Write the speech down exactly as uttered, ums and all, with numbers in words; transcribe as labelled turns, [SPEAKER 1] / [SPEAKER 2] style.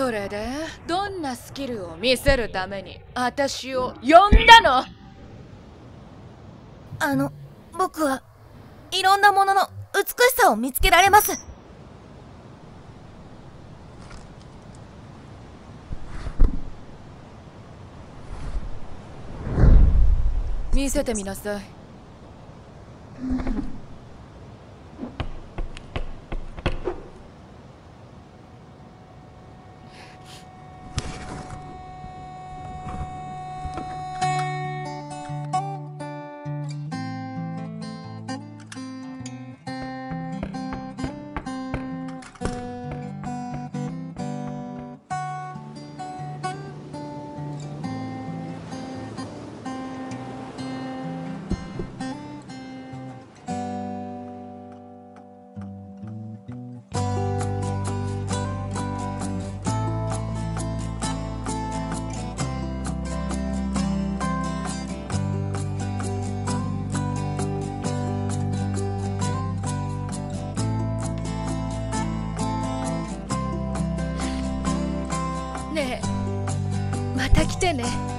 [SPEAKER 1] それでどんなスキルを見せるために私を呼んだの？
[SPEAKER 2] あの、僕はいろんなものの美しさを見つけられます。
[SPEAKER 1] 見せてみなさい。ねえ、また来てね。